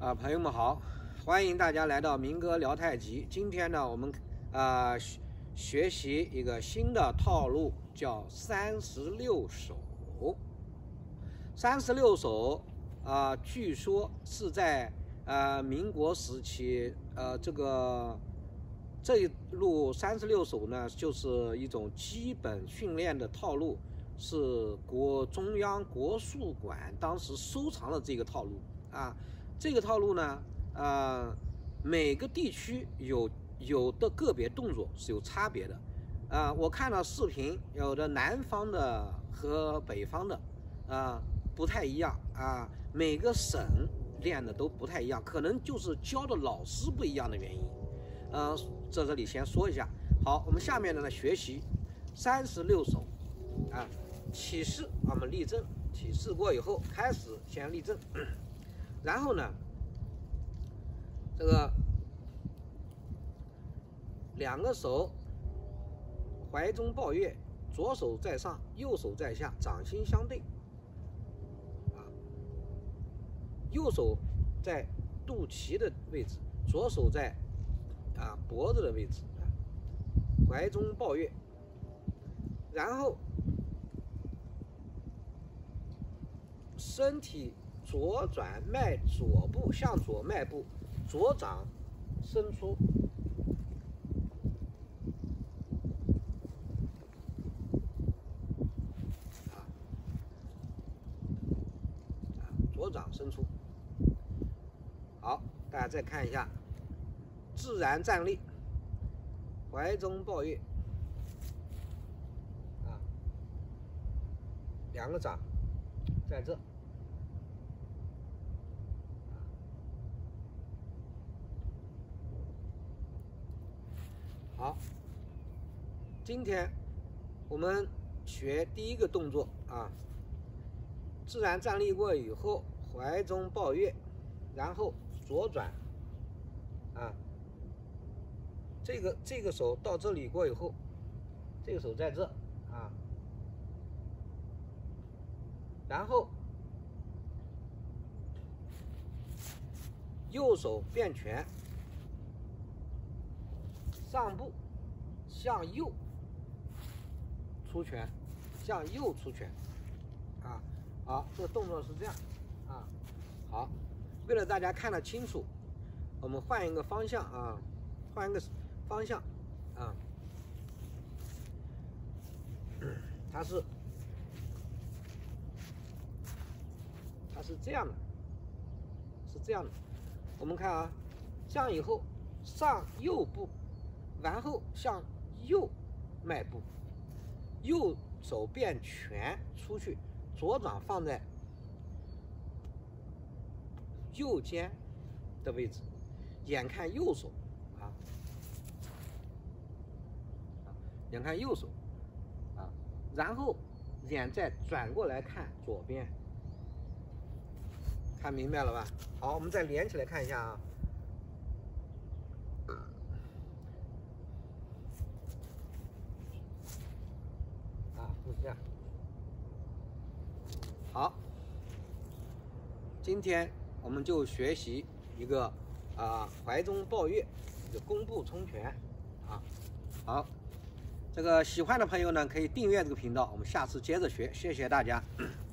朋友们好，欢迎大家来到明哥聊太极。今天呢，我们学习一个新的套路，叫36手。36手据说是在民国时期，这一路36手呢，就是一种基本训练的套路，是中央国术馆当时收藏的这个套路啊。这个套路呢，每个地区有的个别动作是有差别的，我看了视频，有的南方的和北方的不太一样啊，每个省练的都不太一样，可能就是教的老师不一样的原因。这里先说一下。好，我们下面呢学习36手起势，我们立正，起势过以后开始先立正。然后呢，这个两个手怀中抱月，左手在上，右手在下，掌心相对。右手在肚脐的位置，左手在脖子的位置，怀中抱月。然后身体左转迈左步，向左迈步，左掌伸出，左掌伸出。好，大家再看一下，自然站立，怀中抱月，两个掌在这。好，今天我们学第一个动作自然站立过以后，怀中抱月，然后左转这个手到这里过以后，这个手在这然后右手变拳，上步向右出拳，向右出拳好，这个动作是这样好，为了大家看得清楚，我们换一个方向换一个方向它是这样的，是这样的。我们看这样以后上右步，然后向右迈步，右手变拳出去，左掌放在右肩的位置，眼看右手眼看右手然后眼再转过来看左边，看明白了吧？好，我们再连起来看一下就是这样。好，今天我们就学习一个怀中抱月，一个弓步冲拳好，这个喜欢的朋友呢可以订阅这个频道，我们下次接着学，谢谢大家。